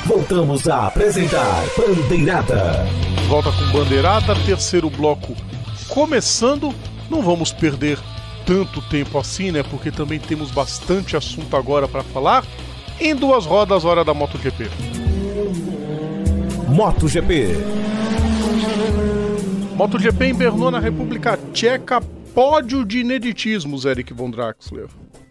Voltamos a apresentar Bandeirada. Volta com Bandeirada, terceiro bloco começando. Não vamos perder tanto tempo assim, né? Porque também temos bastante assunto agora para falar. Em duas rodas, hora da MotoGP. MotoGP em Brno, na República Tcheca. Pódio de ineditismos, Eric von Draxler.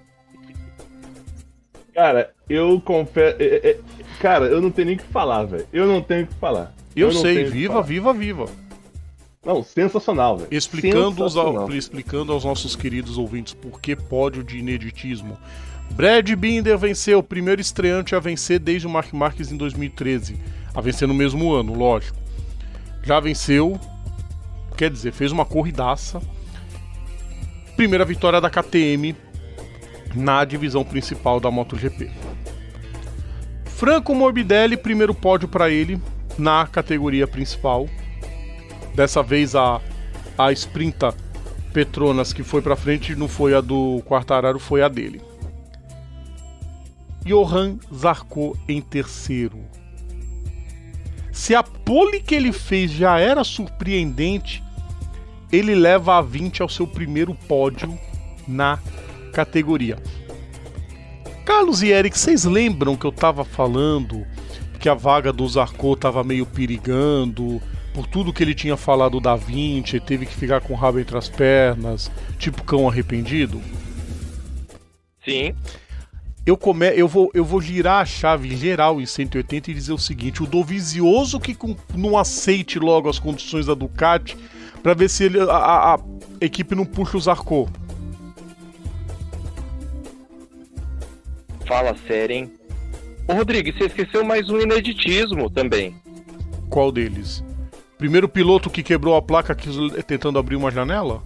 Cara, eu confesso... Cara, eu não tenho nem o que falar, velho. Eu sei, viva. Não, sensacional, velho. Explicando aos nossos queridos ouvintes por que pódio de ineditismo. Brad Binder venceu, o primeiro estreante a vencer desde o Marc Marquez em 2013. A vencer no mesmo ano, lógico. Já venceu, quer dizer, fez uma corridaça. Primeira vitória da KTM na divisão principal da MotoGP. Franco Morbidelli, primeiro pódio para ele na categoria principal. Dessa vez a Sprinta Petronas que foi para frente não foi a do Quartararo, foi a dele. Johan Zarco em terceiro. Se a pole que ele fez já era surpreendente, ele leva a 20 ao seu primeiro pódio na categoria. Carlos e Eric, vocês lembram que eu tava falando que a vaga do Zarco tava meio perigando, por tudo que ele tinha falado da 20, ele teve que ficar com o rabo entre as pernas, tipo cão arrependido? Sim. Eu vou girar a chave geral em 180 e dizer o seguinte: o Dovizioso que não aceite logo as condições da Ducati pra ver se a equipe não puxa o Zarco. Fala sério, hein? Ô Rodrigo, você esqueceu mais um ineditismo também. Qual deles? Primeiro piloto que quebrou a placa tentando abrir uma janela?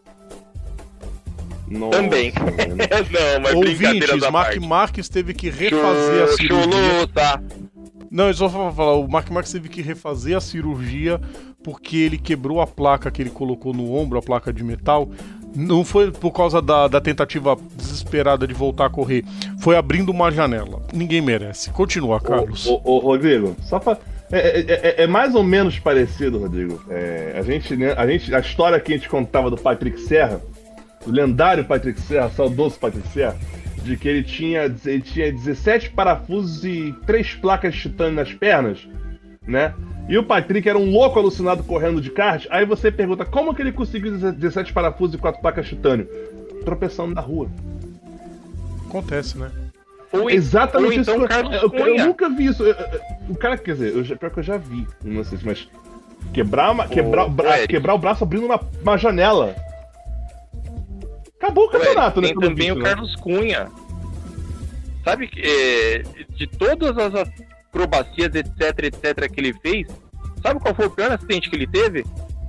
Nossa, também. Não, mas ouvintes, Marc Marquez teve que refazer a cirurgia. Tá. Não, eu só vou falar, o Marc Marquez teve que refazer a cirurgia porque ele quebrou a placa que ele colocou no ombro, a placa de metal. Não foi por causa da tentativa desesperada de voltar a correr, foi abrindo uma janela. Ninguém merece. Continua, Carlos. Ô Rodrigo, só pra... É mais ou menos parecido, Rodrigo. A história que a gente contava do Patrick Serra, do lendário Patrick Serra, saudoso Patrick Serra, de que ele tinha 17 parafusos e 3 placas de titânio nas pernas, né? E o Patrick era um louco alucinado correndo de kart. Aí você pergunta, como que ele conseguiu 17 parafusos e 4 placas de titânio? Tropeçando na rua. Acontece, né? Exatamente então, isso. Eu nunca vi isso. O cara, quer dizer, pior que eu já vi, não sei, mas quebrar o braço abrindo uma janela. Acabou o campeonato, né? Tem também o Carlos Cunha. Sabe que de todas as acrobacias, etc, que ele fez, sabe qual foi o pior acidente que ele teve?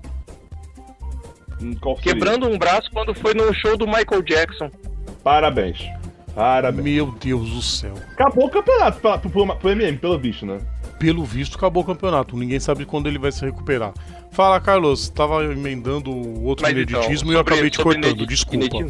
Quebrando um braço quando foi no show do Michael Jackson. Parabéns. Meu Deus do céu. Acabou o campeonato pro MM, pelo visto, né? Pelo visto, acabou o campeonato. Ninguém sabe quando ele vai se recuperar. Fala, Carlos. Tava emendando o outro ineditismo e eu acabei te cortando. Desculpa.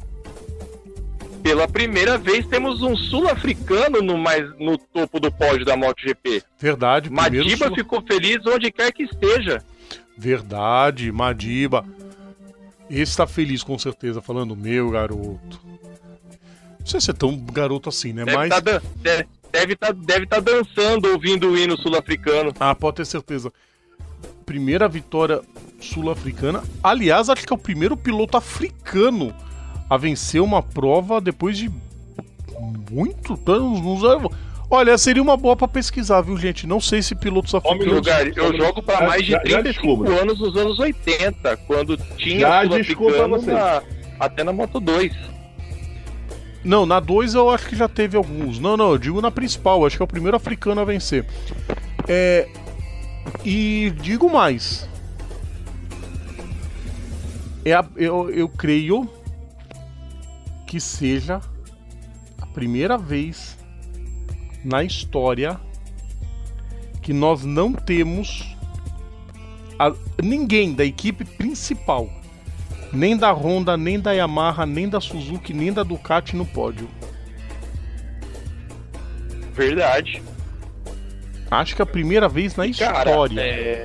Pela primeira vez temos um sul-africano no topo do pódio da MotoGP. Verdade. Madiba ficou feliz onde quer que esteja. Verdade, Madiba. Esse tá feliz com certeza, falando, meu garoto. Não sei se é tão garoto assim, né? Deve tá dançando ouvindo o hino sul-africano. Ah, pode ter certeza. Primeira vitória sul-africana. Aliás, acho que é o primeiro piloto africano a vencer uma prova depois de muito tempo. Olha, seria uma boa pra pesquisar, viu, gente? Não sei se pilotos africanos... Eu jogo pra mais de 35 anos nos anos 80, quando tinha sul-africanos até na Moto 2. Não, na 2 eu acho que já teve alguns. Não, eu digo na principal, acho que é o primeiro africano a vencer. E digo mais. Eu creio que seja a primeira vez na história que nós não temos ninguém da equipe principal, nem da Honda, nem da Yamaha, nem da Suzuki, nem da Ducati no pódio. Verdade. Acho que é a primeira vez na história.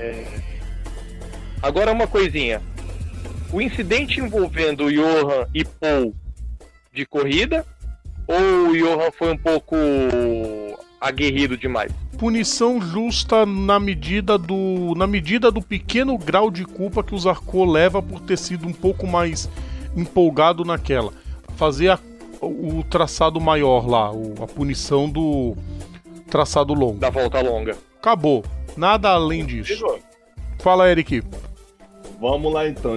Agora uma coisinha. O incidente envolvendo o Johan e Paul de corrida, ou o Johan foi um pouco aguerrido demais? Punição justa na medida do pequeno grau de culpa que o Zarco leva por ter sido um pouco mais empolgado naquela. Fazer o traçado maior lá, a punição do traçado longo. Da volta longa. Acabou. Nada além disso. Fala, Eric. Vamos lá então.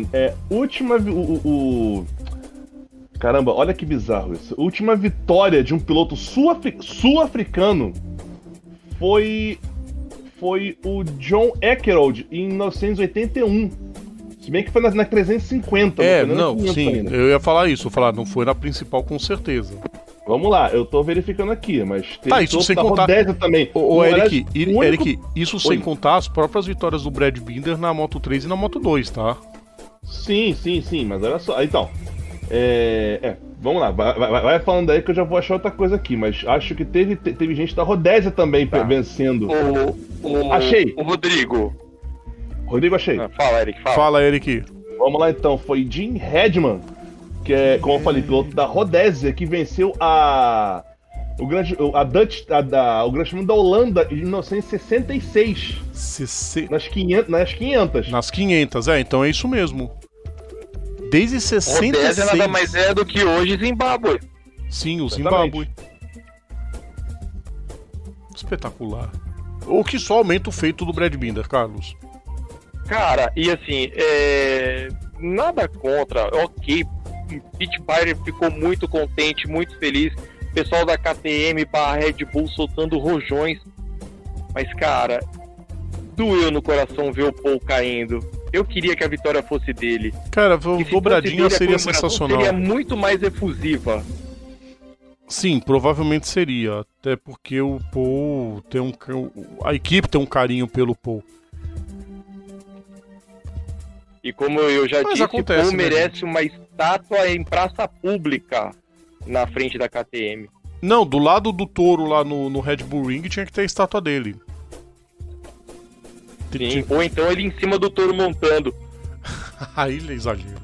Caramba, olha que bizarro isso. A última vitória de um piloto sul-africano foi o John Ekerold em 1981. Se bem que foi na 350. Sim, eu ia falar isso. Não foi na principal com certeza. Vamos lá, eu tô verificando aqui, mas tem isso sem contar também. Eric, isso sem contar as próprias vitórias do Brad Binder na Moto 3 e na Moto 2, tá? Sim, mas olha só. Então, vamos lá, vai falando aí que eu já vou achar outra coisa aqui, mas acho que teve gente da Rodésia também vencendo. Achei. O Rodrigo, achei. Fala, Eric, Fala, Eric. Vamos lá então, foi Jim Hedman, que é, como eu falei, piloto da Rodésia, que venceu o Grande Prêmio da Holanda em 1966. Nas 500. Nas 500, então é isso mesmo. Desde 66. Rodésia nada mais é do que hoje Zimbábue. Sim, o Zimbábue. Espetacular. O que só aumenta o feito do Brad Binder, Carlos. Cara, e assim, nada contra, ok. Pit Pyre ficou muito contente, muito feliz. Pessoal da KTM / Red Bull soltando rojões. Mas, cara, doeu no coração ver o Paul caindo. Eu queria que a vitória fosse dele. Cara, dobradinha seria sensacional. Seria muito mais efusiva. Sim, provavelmente seria. Até porque o Paul a equipe tem um carinho pelo Paul. E como eu já disse, acontece, o Paul merece uma estátua em praça pública na frente da KTM. Não, do lado do touro lá no Red Bull Ring tinha que ter a estátua dele. Sim, ou então ele em cima do touro montando. Aí é exagero.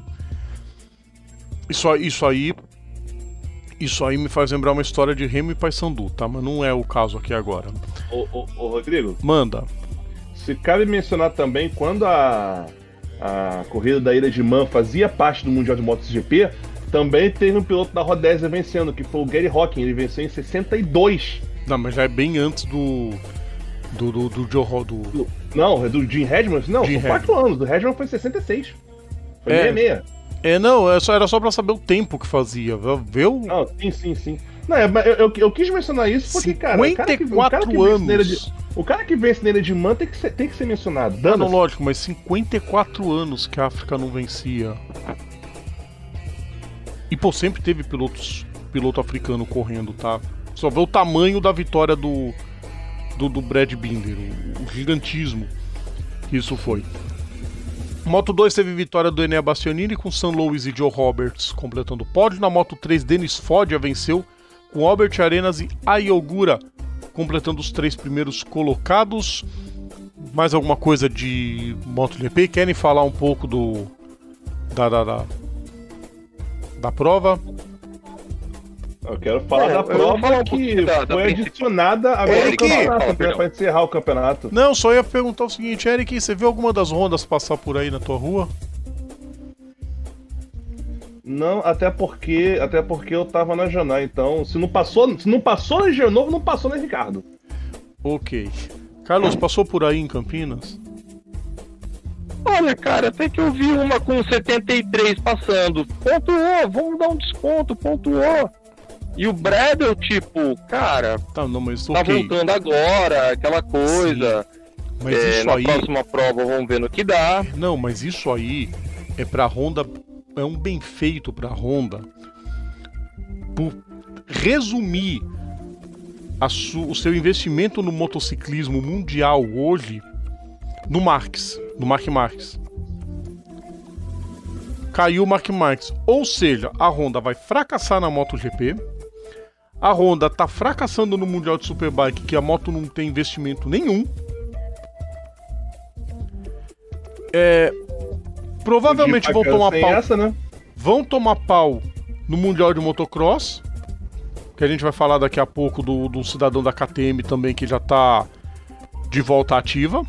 Isso aí me faz lembrar uma história de Remo e Paysandu, tá? Mas não é o caso aqui agora. Ô Rodrigo. Manda. Se cabe mencionar também, quando a corrida da Ilha de Man fazia parte do Mundial de MotoGP, também teve um piloto da Rodésia vencendo, que foi o Gary Hocking. Ele venceu em 62. Não, mas já é bem antes do Joe Rodo. Não, é do Jim Hedman? Não, são 4 anos. Do Hedman foi 66. Foi 66. Era só pra saber o tempo que fazia, viu? Não, sim. Não, eu quis mencionar isso porque, cara, o cara que vence nele de Man tem que ser mencionado. Não, lógico, mas 54 anos que a África não vencia. E, pô, sempre teve piloto africano correndo, tá? Só vê o tamanho da vitória do Brad Binder, o gigantismo que isso foi. Moto 2 teve vitória do Enea Bastianini com Sam Lowes e Joe Roberts completando o pódio. Na Moto 3, Dennis Foggia venceu com Albert Arenas e Ai Ogura completando os 3 primeiros colocados. Mais alguma coisa de MotoGP? Querem falar um pouco da prova? Eu quero falar da prova que foi adicionada agora no campeonato, para encerrar o campeonato. Não, só ia perguntar o seguinte, Eric, você viu alguma das rondas passar por aí na tua rua? Não, até porque eu tava na Janai, então se não passou na Genovo, não passou na Ricardo. Ok. Carlos, passou por aí em Campinas? Olha, cara, até que eu vi uma com 73 passando. Pontuou, vamos dar um desconto, pontuou. E o Bradel, tipo, cara, tá voltando agora, aquela coisa. Sim. Mas isso na aí... próxima prova vamos ver no que dá. Não, mas isso aí é pra Honda, é um bem feito pra Honda por resumir o seu investimento no motociclismo mundial hoje no Mark Marques. Caiu o Mark Marques. Ou seja, a Honda vai fracassar na MotoGP, A Honda tá fracassando no Mundial de Superbike, que a moto não tem investimento nenhum. Provavelmente vão tomar pau. Essa, né? Vão tomar pau no Mundial de Motocross, que a gente vai falar daqui a pouco do cidadão da KTM também, que já tá de volta ativa.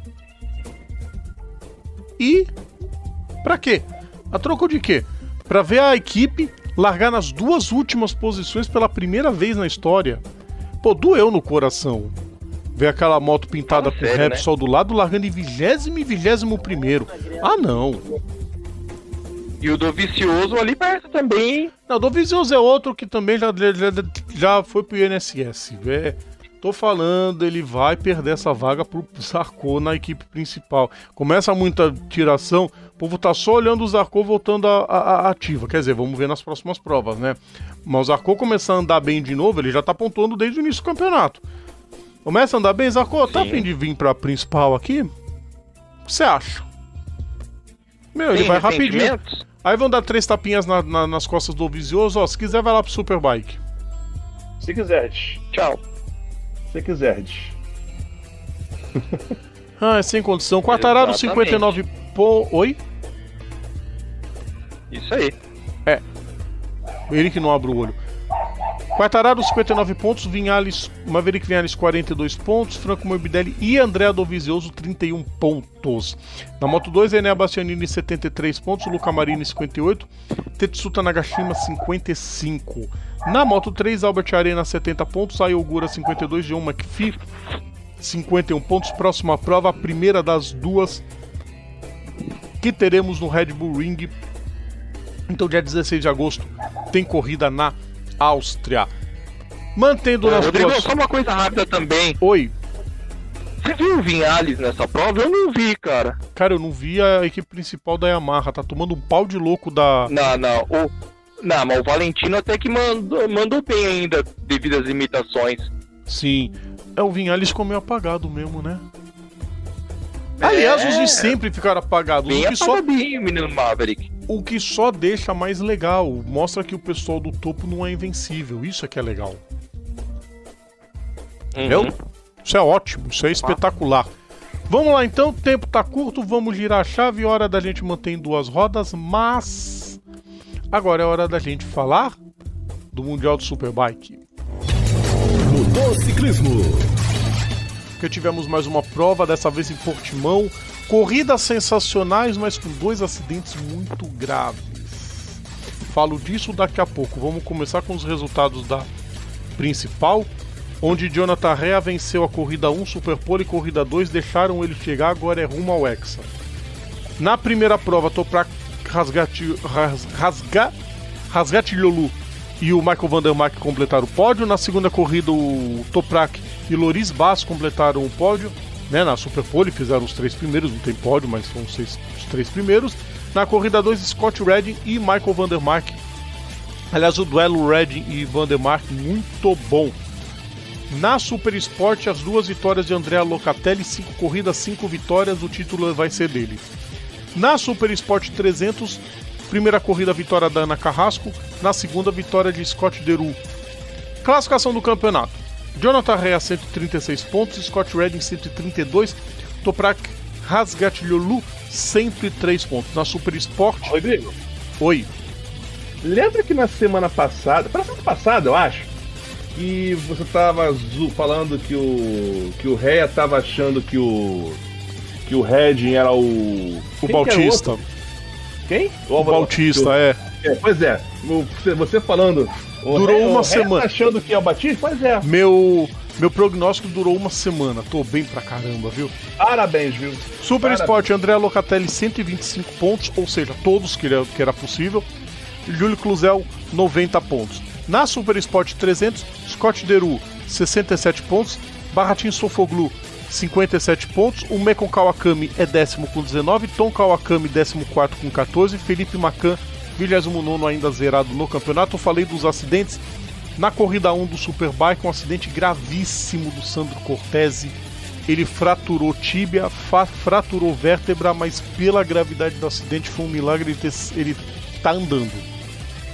E pra quê? A troco de quê? Pra ver a equipe largar nas 2 últimas posições pela primeira vez na história. Pô, doeu no coração ver aquela moto pintada por Repsol, né, do lado, largando em 20º e 21º. Ah, não. E o Dovizioso ali perto também. Não, o Dovizioso é outro que também já foi pro INSS. Tô falando, ele vai perder essa vaga pro Zarco na equipe principal. Começa muita tiração, o povo tá só olhando o Zarco voltando a ativa. Quer dizer, vamos ver nas próximas provas, né? Mas o Zarco começar a andar bem de novo, ele já tá pontuando desde o início do campeonato. Começa a andar bem, Zarco, tá a fim de vir pra principal aqui? O que você acha? Meu, ele vai rapidinho. Aí vão dar 3 tapinhas nas costas do Dovizioso. Ó, se quiser, vai lá pro Superbike. Se quiser. Tchau. Se quiser. É sem condição. Quartararo, 59 pontos. Oi? Isso aí. Ele que não abre o olho. Quartararo, 59 pontos. Vinhales, Maverick Vinhales, 42 pontos. Franco Morbidelli e Andrea Dovizioso, 31 pontos. Na Moto 2, Enea Bastianini, 73 pontos. Luca Marini, 58. Tetsuta Nagashima, 55. Na Moto 3, Albert Arena, 70 pontos. Ai Ogura, 52. John McPhee, 51 pontos. Próxima prova, a primeira das 2 que teremos no Red Bull Ring. Então, dia 16 de agosto, tem corrida na Áustria. Mantendo nas Rodrigo, duas... só uma coisa rápida também. Oi. Você viu o Vinhales nessa prova? Eu não vi, cara. Cara, eu não vi a equipe principal da Yamaha. Tá tomando um pau de louco da... Não, mas o Valentino até que mandou bem ainda, devido às limitações. Sim. O Vinhales ficou meio apagado mesmo, né? Aliás, os de sempre ficaram apagados. Bem apagadinho, menino Maverick. O que só deixa mais legal. Mostra que o pessoal do topo não é invencível. Isso é que é legal. Entendeu? Isso é ótimo. Isso é espetacular. Vamos lá então. O tempo tá curto. Vamos girar a chave. Hora da gente manter em 2 rodas. Mas... agora é hora da gente falar do Mundial do Superbike. Motociclismo. Porque tivemos mais uma prova, dessa vez em Portimão. Corridas sensacionais, mas com 2 acidentes muito graves. Falo disso daqui a pouco. Vamos começar com os resultados da principal, onde Jonathan Rea venceu a corrida 1, Superpole e corrida 2, deixaram ele chegar, agora é rumo ao Hexa. Na primeira prova, Toprak Razgatlioglu e o Michael Van der Mark completaram o pódio. Na segunda corrida, o Toprak e Loris Bass completaram o pódio, né? Na Superpole fizeram os 3 primeiros, não tem pódio, mas são os 3 primeiros. Na corrida 2, Scott Redding e Michael Van der Mark. Aliás, o duelo Redding e Van der Mark muito bom. Na Super Sport, as 2 vitórias de Andrea Locatelli, 5 corridas, 5 vitórias, o título vai ser dele. Na Super Sport 300, primeira corrida, vitória da Ana Carrasco. Na segunda, vitória de Scott Deroux. Classificação do campeonato: Jonathan Rea, 136 pontos, Scott Redding, 132, Toprak Razgatlioglu, 103 pontos. Na Super Sport... Rodrigo. Oi. Lembra que na semana passada, eu acho, que você tava falando que o Rea tava achando que o Redding era o Bautista. Quem? O Bautista, Pois é, você falando... Durou uma semana. Tá achando que é o Batista? Pois é. Meu prognóstico durou uma semana. Tô bem pra caramba, viu? Parabéns, viu? Super Sport, André Locatelli, 125 pontos, ou seja, todos que era possível. Júlio Cluzel, 90 pontos. Na Super Sport 300, Scott Deroux, 67 pontos. Baratin Sofoglu, 57 pontos. O Mekon Kawakami é 10º com 19. Tom Kawakami, 14º com 14. Felipe Macan, 29º ainda zerado no campeonato. Eu falei dos acidentes. Na corrida 1 do Superbike, um acidente gravíssimo do Sandro Cortese. Ele fraturou tíbia, fraturou vértebra, mas pela gravidade do acidente foi um milagre ele tá andando.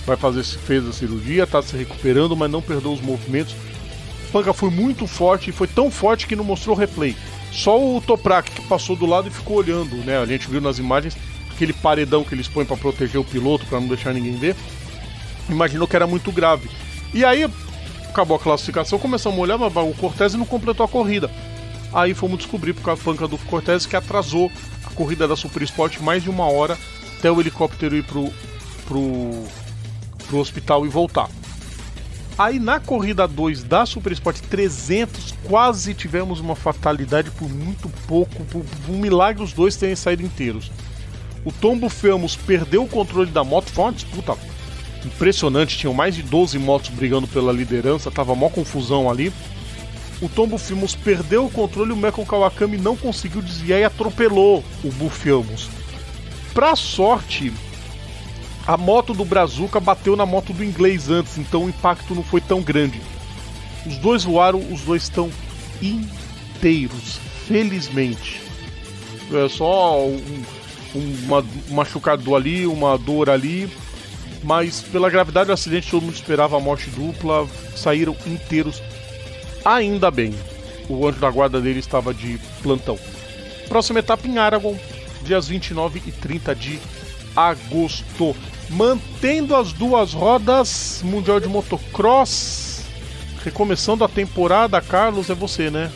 fez a cirurgia, tá se recuperando, mas não perdeu os movimentos. A panca foi muito forte, e foi tão forte que não mostrou replay. Só o Toprak que passou do lado e ficou olhando, né? A gente viu nas imagens aquele paredão que eles põem para proteger o piloto, para não deixar ninguém ver. Imaginou que era muito grave. E aí acabou a classificação, começamos a olhar, mas o Cortez não completou a corrida. Aí fomos descobrir por causa da panca do Cortez que atrasou a corrida da Super Sport mais de 1 hora até o helicóptero ir pro hospital e voltar. Aí na corrida 2 da Super Sport 300, quase tivemos uma fatalidade por muito pouco, por um milagre os dois terem saído inteiros. O Tombo Famos perdeu o controle da moto, foi uma disputa impressionante, tinham mais de 12 motos brigando pela liderança, tava mó confusão ali. O Tombo Famos perdeu o controle e o Mekon Kawakami não conseguiu desviar e atropelou o Bufiamos. Pra sorte, a moto do Brazuca bateu na moto do inglês antes, então o impacto não foi tão grande. Os dois voaram, os dois estão inteiros, felizmente. É só um machucado ali, uma dor ali, mas pela gravidade do acidente todo mundo esperava a morte dupla, saíram inteiros, ainda bem. O anjo da guarda dele estava de plantão. Próxima etapa em Aragon, dias 29 e 30 de agosto. Mantendo as duas rodas, Mundial de Motocross, recomeçando a temporada. Carlos, é você, né?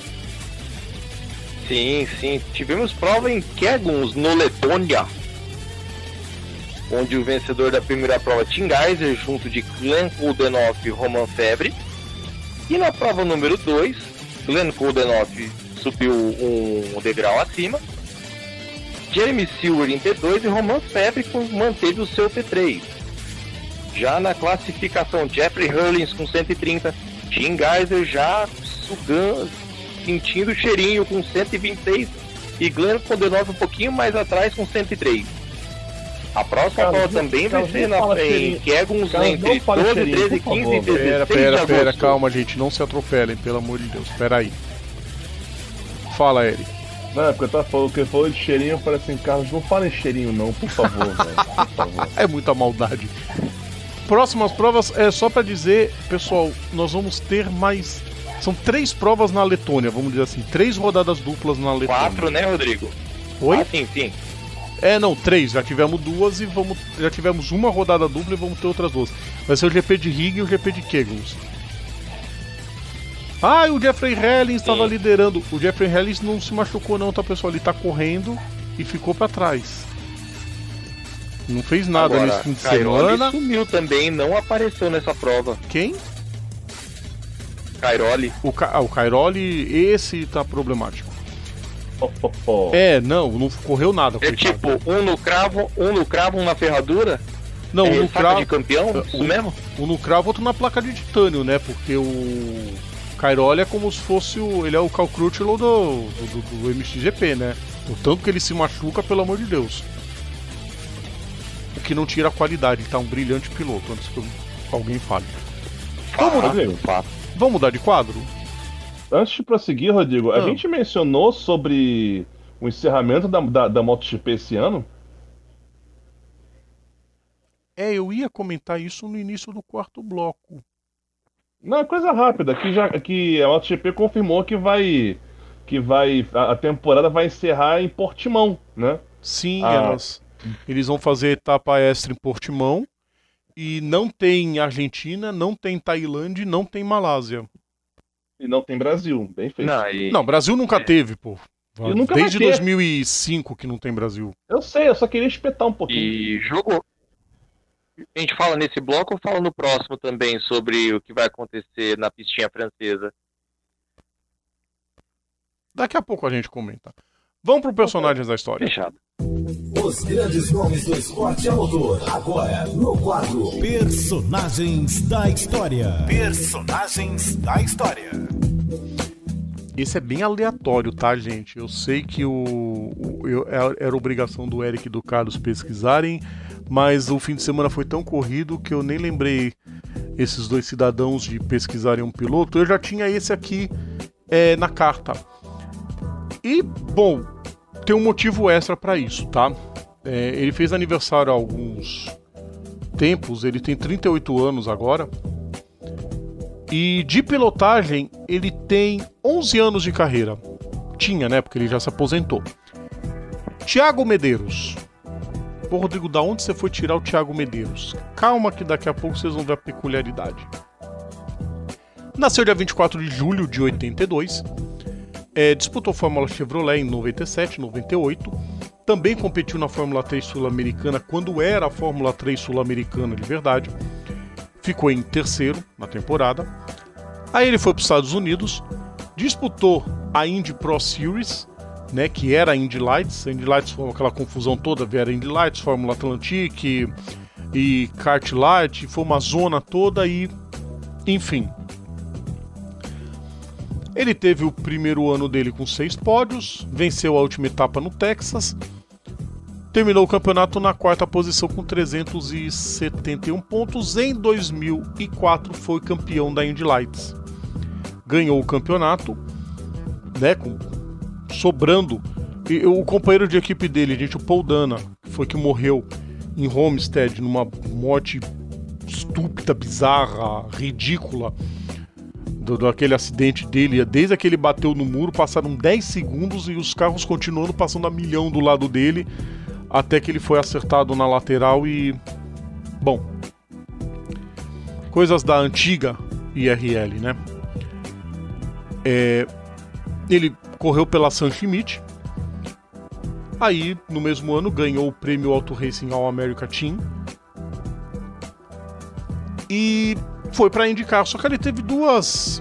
Sim, sim. Tivemos prova em Keguns, no Letônia, onde o vencedor da primeira prova, Tim Geiser, junto de Glenn Koldenoff e Roman Febre. E na prova número 2, Glenn Koldenoff subiu um degrau acima, Jeremy Silver em P2 e Roman Febre manteve o seu P3. Já na classificação, Jeffrey Hurlins com 130, Tim Geiser já sugando, sentindo o cheirinho com 126 e Glenn Koldenoff um pouquinho mais atrás com 103. A próxima prova também vai ser em Keguns entre 12, 13, 15 e 16 de agosto. Pera, calma, gente, não se atropelem, pelo amor de Deus, pera aí. Fala, Eric. Não, porque eu tava falando que ele falou de cheirinho, eu falei assim, Carlos, não fala em cheirinho não, por favor, velho, por favor. É muita maldade. Próximas provas, é só pra dizer, pessoal, nós vamos ter mais... São 3 provas na Letônia, vamos dizer assim, 3 rodadas duplas na Letônia. 4, né, Rodrigo? Oi? Ah, sim, sim. Não, 3, já tivemos 2 e já tivemos uma rodada dupla e vamos ter outras 2. Vai ser o GP de Rig e o GP de Keguns. Ah, e o Jeffrey Hellings estava liderando. O Jeffrey Hellings não se machucou não, tá, pessoal? Ele tá correndo e ficou pra trás. Não fez nada agora, nesse fim de Cairoli semana. Sumiu também, não apareceu nessa prova. Quem? Cairoli. O Cairoli, esse tá problemático. Não correu nada. É tipo, um no cravo, um na ferradura? Não, um no cravo de campeão? Isso mesmo? Um no cravo, outro na placa de titânio, né? Porque o Cairoli é como se fosse ele é o Cal Crutchlow do MXGP, né? O tanto que ele se machuca, pelo amor de Deus. O que não tira a qualidade, ele tá um brilhante piloto, antes que alguém fale. Vamos mudar de quadro? Antes de prosseguir, Rodrigo, a gente mencionou sobre o encerramento da MotoGP esse ano? Eu ia comentar isso no início do 4º bloco. Não, é coisa rápida, que a MotoGP confirmou que a temporada vai encerrar em Portimão, né? Sim, eles vão fazer etapa extra em Portimão e não tem Argentina, não tem Tailândia, não tem Malásia. E não tem Brasil, bem feito. Não, Brasil nunca teve, pô. Nunca desde 2005 que não tem Brasil. Eu sei, eu só queria espetar um pouquinho. E jogou. A gente fala nesse bloco ou fala no próximo também sobre o que vai acontecer na pistinha francesa? Daqui a pouco a gente comenta. Vamos pro personagens da história. Fechado. Os grandes nomes do esporte a motor, agora no quadro Personagens da História. Personagens da História. Esse é bem aleatório, tá, gente? Eu sei que era obrigação do Eric e do Carlos pesquisarem, mas o fim de semana foi tão corrido que eu nem lembrei esses dois cidadãos de pesquisarem um piloto. Eu já tinha esse aqui na carta. E, bom, tem um motivo extra pra isso, tá? Ele fez aniversário há tempos, ele tem 38 anos agora. E de pilotagem, ele tem 11 anos de carreira. Tinha, né? Porque ele já se aposentou. Thiago Medeiros. Pô, Rodrigo, da onde você foi tirar o Thiago Medeiros? Calma que daqui a pouco vocês vão ver a peculiaridade. Nasceu dia 24 de julho de 82. Disputou Fórmula Chevrolet em 97, 98. Também competiu na Fórmula 3 Sul-Americana quando era a Fórmula 3 Sul-Americana de verdade. Ficou em terceiro na temporada. Aí ele foi para os Estados Unidos. Disputou a Indy Pro Series, né, que era a Indy Lights. A Indy Lights foi aquela confusão toda, era Indy Lights, Fórmula Atlantic e Kart Light. Foi uma zona toda e... enfim... Ele teve o primeiro ano dele com 6 pódios, venceu a última etapa no Texas, terminou o campeonato na 4ª posição com 371 pontos. Em 2004 foi campeão da Indy Lights. Ganhou o campeonato, né, sobrando. E o companheiro de equipe dele, gente, o Paul Dana, foi que morreu em Homestead numa morte estúpida, bizarra, ridícula. Daquele acidente dele, desde que ele bateu no muro, passaram 10 segundos e os carros continuando passando a milhão do lado dele, até que ele foi acertado na lateral e... bom, coisas da antiga IRL, né? Ele correu pela San Schmidt, aí no mesmo ano ganhou o prêmio Auto Racing All America Team e foi para IndyCar, só que ele teve duas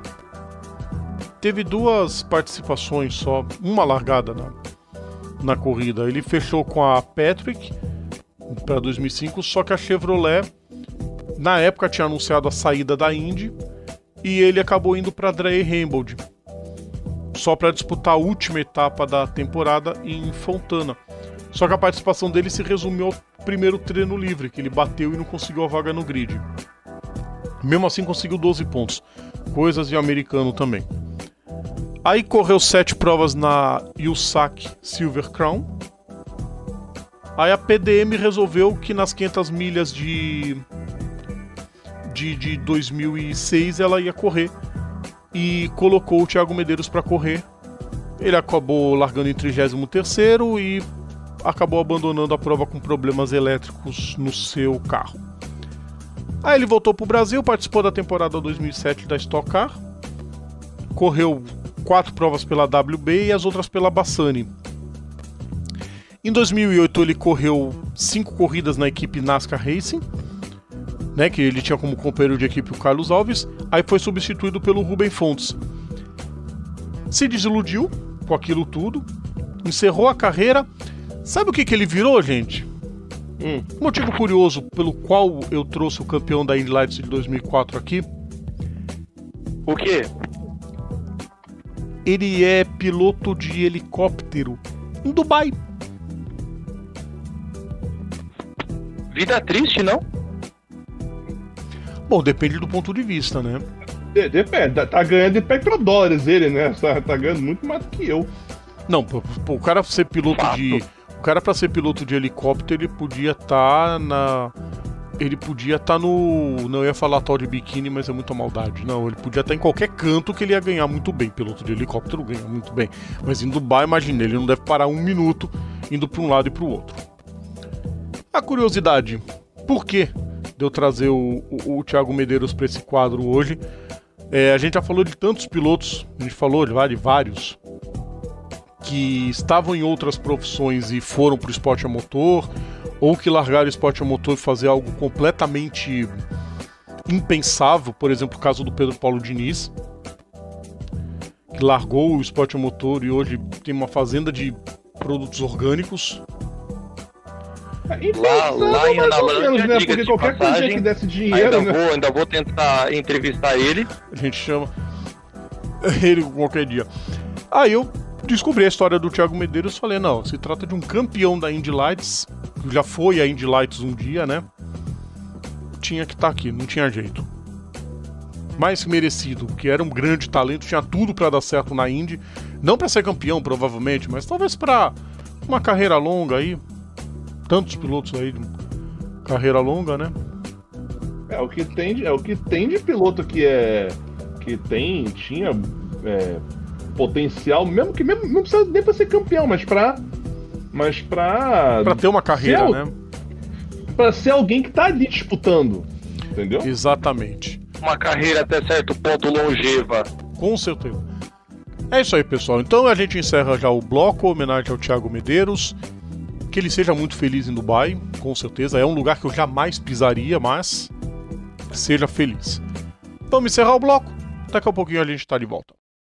participações só, uma largada na corrida. Ele fechou com a Patrick para 2005, só que a Chevrolet na época tinha anunciado a saída da Indy e ele acabou indo para Drey Hamboldt só para disputar a última etapa da temporada em Fontana. Só que a participação dele se resumiu ao primeiro treino livre, que ele bateu e não conseguiu a vaga no grid. Mesmo assim conseguiu 12 pontos. Coisas de americano também. Aí correu 7 provas na USAC Silver Crown. Aí a PDM resolveu que nas 500 milhas de 2006 ela ia correr. E colocou o Thiago Medeiros para correr. Ele acabou largando em 33º e acabou abandonando a prova com problemas elétricos no seu carro. Aí ele voltou para o Brasil, participou da temporada 2007 da Stock Car, correu 4 provas pela WB e as outras pela Bassani. Em 2008 ele correu 5 corridas na equipe NASCAR Racing, né, que ele tinha como companheiro de equipe o Carlos Alves, aí foi substituído pelo Rubem Fontes. Se desiludiu com aquilo tudo, encerrou a carreira. Sabe o que ele virou, gente? Motivo curioso pelo qual eu trouxe o campeão da Indy Lights de 2004 aqui. O quê? Ele é piloto de helicóptero em Dubai. Vida triste, não? Bom, depende do ponto de vista, né? Depende, tá ganhando em petrodólares ele, né? Tá ganhando muito mais do que eu. Não, o cara ser piloto Fato. O cara, pra ser piloto de helicóptero, ele podia estar no... Não ia falar tal de biquíni, mas é muita maldade. Não, ele podia estar em qualquer canto que ele ia ganhar muito bem. Piloto de helicóptero ganha muito bem. Mas em Dubai, imagina, ele não deve parar 1 minuto indo pra um lado e pro outro. A curiosidade, por que de eu trazer o Thiago Medeiros pra esse quadro hoje? A gente já falou de tantos pilotos, a gente falou de vários, que estavam em outras profissões e foram pro esporte a motor, ou que largaram o esporte a motor e fazer algo completamente impensável. Por exemplo, o caso do Pedro Paulo Diniz, que largou o esporte a motor e hoje tem uma fazenda de produtos orgânicos. Lá em Analândia, né? diga Porque de qualquer coisa passagem, que desse dinheiro, né? ainda vou tentar entrevistar ele. A gente chama ele qualquer dia. Aí eu descobri a história do Thiago Medeiros e falei, não, se trata de um campeão da Indy Lights, já foi a Indy Lights um dia, né? Tinha que estar aqui, não tinha jeito. Mais merecido, porque era um grande talento, tinha tudo pra dar certo na Indy. Não pra ser campeão, provavelmente, mas talvez pra uma carreira longa aí. Tantos pilotos aí Carreira longa, né? É o que tem de piloto que tinha potencial, mesmo não precisa nem pra ser campeão, mas pra ter uma carreira, né? Pra ser alguém que tá ali disputando, entendeu? Exatamente. Uma carreira até certo ponto longeva. Com certeza. É isso aí, pessoal. Então a gente encerra já o bloco, homenagem ao Thiago Medeiros. Que ele seja muito feliz em Dubai, com certeza. É um lugar que eu jamais pisaria, mas seja feliz. Vamos encerrar o bloco. Daqui a pouquinho a gente tá de volta.